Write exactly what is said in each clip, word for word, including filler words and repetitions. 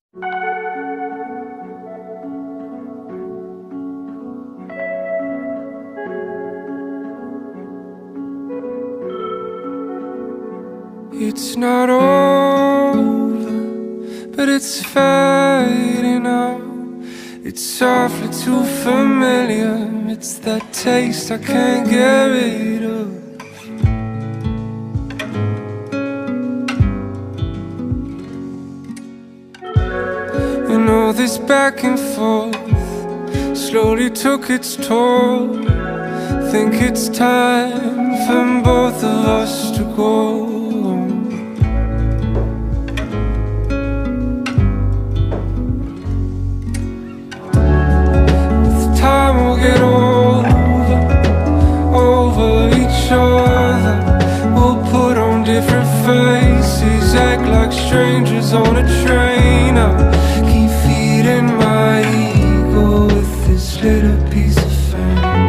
It's not over, but it's fading out. It's softly too familiar. It's that taste I can't get rid of. And all this back and forth slowly took its toll. Think it's time for both of us to go. Get over, over each other. We'll put on different faces, act like strangers on a train. I keep feeding my ego with this little piece of fame.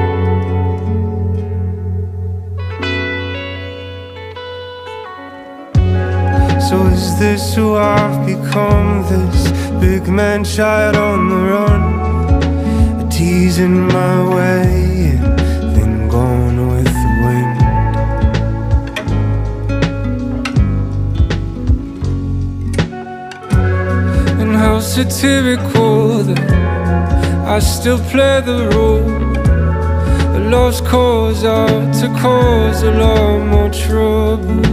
So is this who I've become? This big man child on the run, teasing my way and then gone with the wind. And how satirical that I still play the role. A lost cause out to cause a lot more trouble.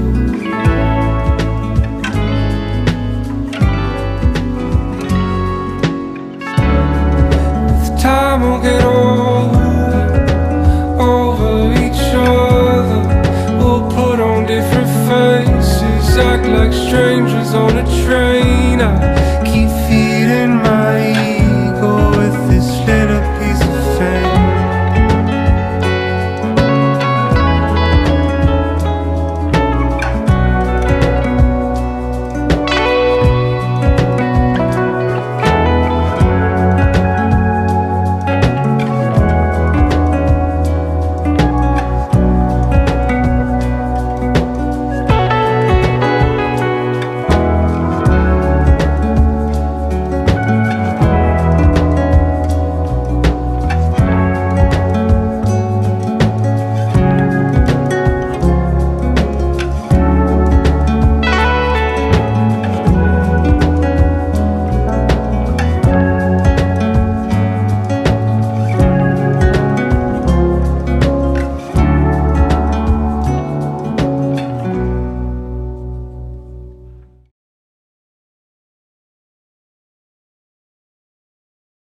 Time will get over, over each other. We'll put on different faces, act like strangers on a train. I